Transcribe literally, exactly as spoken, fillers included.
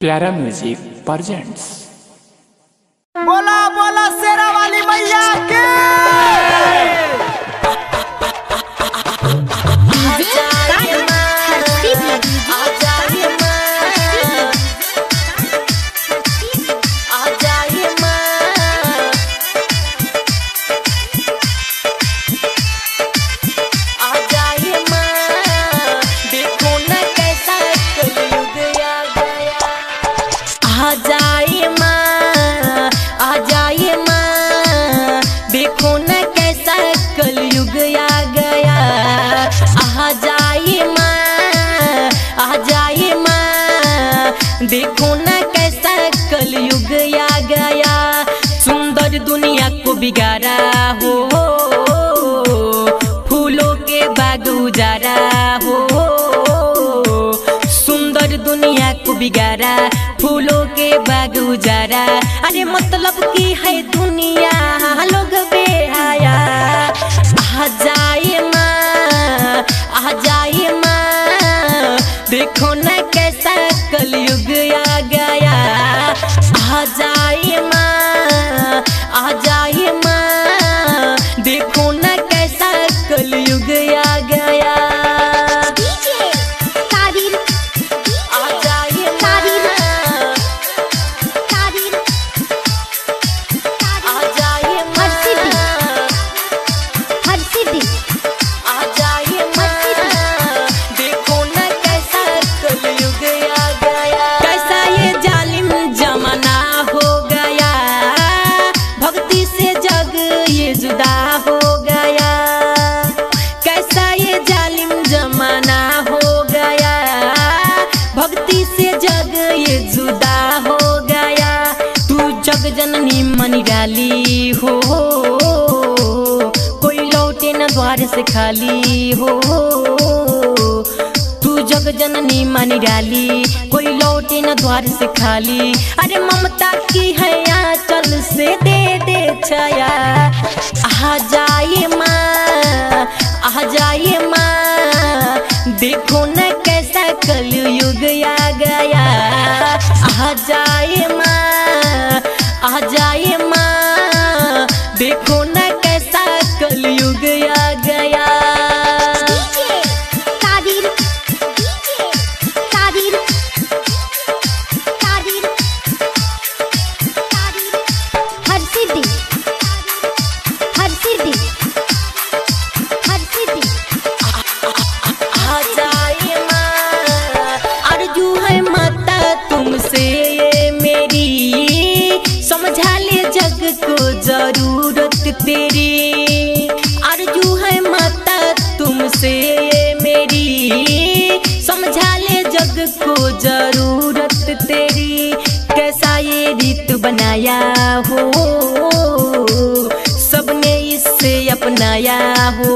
प्यारा music presents. बोला बोला शेरा वाली मैया के। देखो ना कैसा कलयुग आ गया, सुंदर दुनिया को बिगाड़ा हो, फूलों के बाग उजारा हो। सुंदर दुनिया को बिगाड़ा, फूलों के बाग उजारा। अरे मतलब की है दुनिया लोग बेहाया। आ जाए माँ, आ जाए माँ, देखो ना कैसा कलयुग आ गया। आ जाए माँ, आ जाए माँ, देखो ना कैसा कलयुग आ गया। आ जाए माँ, आ जाए माँ, हर सिद्धि आ जाए माँ, देखो ना कैसा कलयुग आ गया। कैसा ये जालिम जमाना हो गया, भक्ति से जग ये जुदा हो गया। कैसा ये जालिम जमाना हो गया, भक्ति से जग ये जुदा हो गया। तू जग जननी मन डाली हो, कोई लौटे न द्वार से खाली हो। तू जग जननी मन डाली, कोई लौटे न द्वार से खाली। अरे ममता की है आंचल से दे दे छाया। आ जाए माँ, आ जाए माँ, देखो न कैसा कलयुग आ गया। आ जाए माँ, आ जाए माँ, देखो न कैसा कलयुग आ गया। हर सिद्धि हर सिद्धि हर सिद्धि आ जाए माँ, अर्जू है माता तुमसे ये मेरी, समझा ले जग को जरूरत तेरी। अर्जू है माता तुमसे ये मेरी, समझा ले जग को जरूरत तेरी। कैसा ये रीत बनाया हो, सबने इससे अपनाया हो।